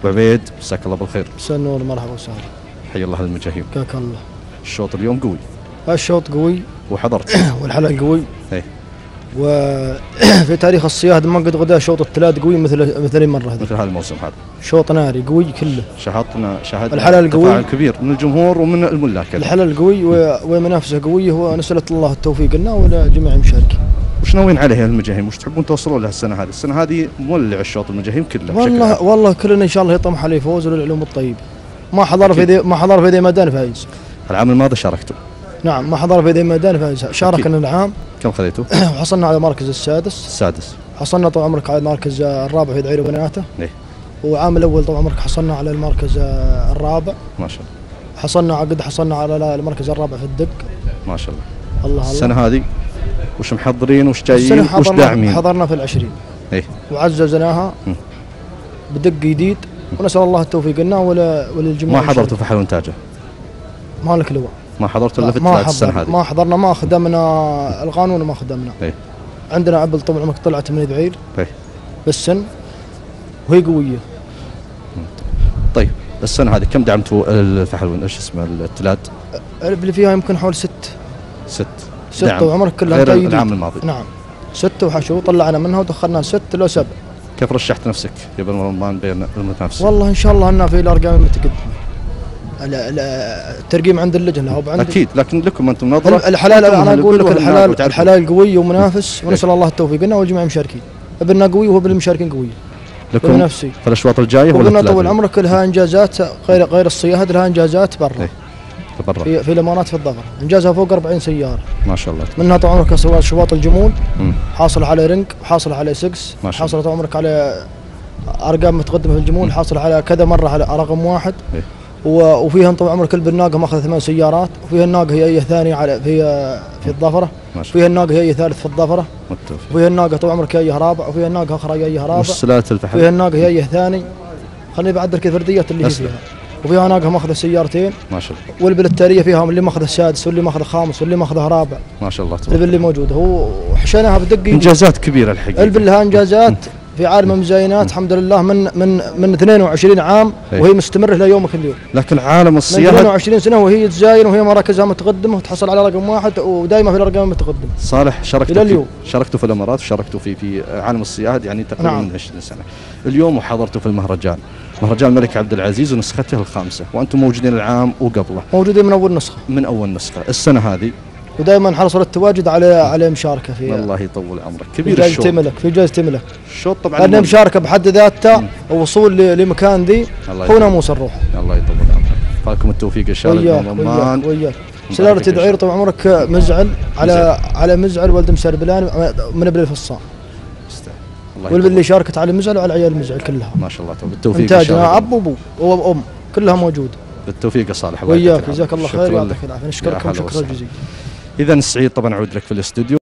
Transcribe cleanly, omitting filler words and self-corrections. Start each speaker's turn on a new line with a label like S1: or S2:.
S1: ابو عبيد مساك الله بالخير.
S2: مساء النور، مرحبا وسهلا.
S1: حي الله المجاهيم.
S2: حياك الله.
S1: الشوط اليوم قوي.
S2: الشوط قوي
S1: وحضرت
S2: والحلال قوي.
S1: اي.
S2: وفي تاريخ الصياد ما قد غدا شوط الثلاث قوي مثل المره هذه.
S1: مثل هذا الموسم هذا.
S2: شوط ناري قوي كله.
S1: شاهدنا
S2: الحلال قوي.
S1: تفاعل كبير من الجمهور ومن الملاك.
S2: الحلال قوي ومنافسه قويه، ونسال الله التوفيق لنا ولجميع المشاركين.
S1: وش ناويين عليه يا المجاهيم؟ وش تحبون توصلوا له السنه هذه؟ السنه هذه مولع الشوط المجاهيم كله.
S2: والله كلنا ان شاء الله يطمح عليه فوز وللعلوم الطيبه. ما حضر في ذي ميدان فايز.
S1: العام الماضي شاركتوا؟
S2: نعم، ما حضر في ذي ميدان فايز. شاركنا العام.
S1: كم خذيتوا؟
S2: وحصلنا على المركز السادس. حصلنا طول عمرك على المركز الرابع في دعير وبناته.
S1: ليه؟
S2: وعام الاول طول عمرك حصلنا على المركز الرابع.
S1: ما شاء الله.
S2: حصلنا على المركز الرابع في الدق.
S1: ما شاء الله.
S2: الله.
S1: السنه هذه وش محضرين وش جايين وش داعمين؟
S2: حضرنا في العشرين.
S1: ايه.
S2: وعززناها بدق جديد، ونسال الله التوفيق لنا وللجميع.
S1: ما حضرتوا فحل وانتاجه؟
S2: ما لك لواء.
S1: ما حضرتوا الا في الثلاث السنه هذه؟
S2: ما حضرنا، ما خدمنا القانون وما خدمنا.
S1: ايه.
S2: عندنا عبد طول عمرك طلعت من بعير.
S1: ايه.
S2: بالسن وهي قويه.
S1: طيب السنه هذه كم دعمتوا الفحل ايش اسمه التلاد؟
S2: اللي فيها يمكن حول ست طول عمرك كلها
S1: غير العام الماضي.
S2: نعم 6 وحشو طلعنا منها ودخلنا 6 لو 7.
S1: كيف رشحت نفسك قبل رمضان بين المتنافسين؟
S2: والله ان شاء الله انها في الارقام المتقدمه. الترقيم عند اللجنه وعند
S1: اكيد، لكن لكم انتم نظره.
S2: الحلال انا اقول لك الحلال قوي ومنافس، ونسال الله التوفيق لنا والجميع المشاركين. ابننا قوي وهو بالمشاركين قوي.
S1: لكم نفسي في الاشواط الجايه
S2: ولا طول عمرك لها انجازات غير الصياد، لها انجازات برا.
S1: إيه؟
S2: في الامارات في الظفر انجازها فوق 40 سياره
S1: ما شاء الله.
S2: منها طول عمرك شواط الجمول، حاصل على رنك، حاصل على 6، حاصل طول عمرك على ارقام متقدمه في الجمول، حاصل على كذا مره على رقم 1.
S1: إيه؟
S2: وفيها طول عمرك كلب الناقه ماخذ 8 سيارات، وفيها الناقه هي ثانيه على في الظفره، وفيها الناقه هي ثالث في الظفره، وفيها الناقه طول عمرك هي رابع، وفيها الناقه اخرى هي رابع،
S1: والسلالات الفحل
S2: وفيها الناقه هي ثاني. خليني بعد لك الفرديات اللي هي فيها. وفيها ناقه ماخذه سيارتين
S1: ما شاء الله.
S2: والبلتاريه فيها اللي ماخذ السادس واللي ماخذ خامس واللي ماخذ رابع
S1: ما شاء الله.
S2: اللي موجوده هو وحشيناها بدقي.
S1: انجازات كبيره الحقيقه.
S2: لها انجازات في عالم المزاينات الحمد لله من 22 عام وهي مستمره الى يومك اليوم.
S1: لكن عالم الصياده
S2: من 22 سنه وهي تزاين وهي مراكزها متقدمه وتحصل على رقم 1 ودائما في الارقام المتقدمه.
S1: صالح شاركتوا في الامارات وشاركتوا في عالم الصياد يعني تقريبا من 20 سنه. اليوم وحضرتوا في المهرجان، مهرجان الملك عبد العزيز ونسخته الخامسه، وانتم موجودين العام وقبله.
S2: موجودين من اول نسخه.
S1: من اول نسخه، السنه هذه
S2: ودائما حرص التواجد على مشاركه في.
S1: الله يطول عمرك. كبير الشوط.
S2: في جائزة ملك.
S1: الشوط طبعا.
S2: لأن مشاركه بحد ذاتها ووصول لمكان ذي هو ناموس الروح.
S1: الله يطول عمرك. فالكم التوفيق ان شاء الله.
S2: وياك. سلالة دعير طول عمرك مزعل على مزعل ولد مسربلان من ابن الفصام. واللي شاركت على مزعل وعلى عيال مزعل كلها.
S1: ما شاء الله. بالتوفيق ان شاء
S2: الله. اب وابو وام كلها موجوده.
S1: بالتوفيق يا صالح.
S2: وياك جزاك الله خير ويعطيك العافيه. نشكركم شكرا جزيلا.
S1: اذا سعيد طبعا اعود لك في الاستوديو.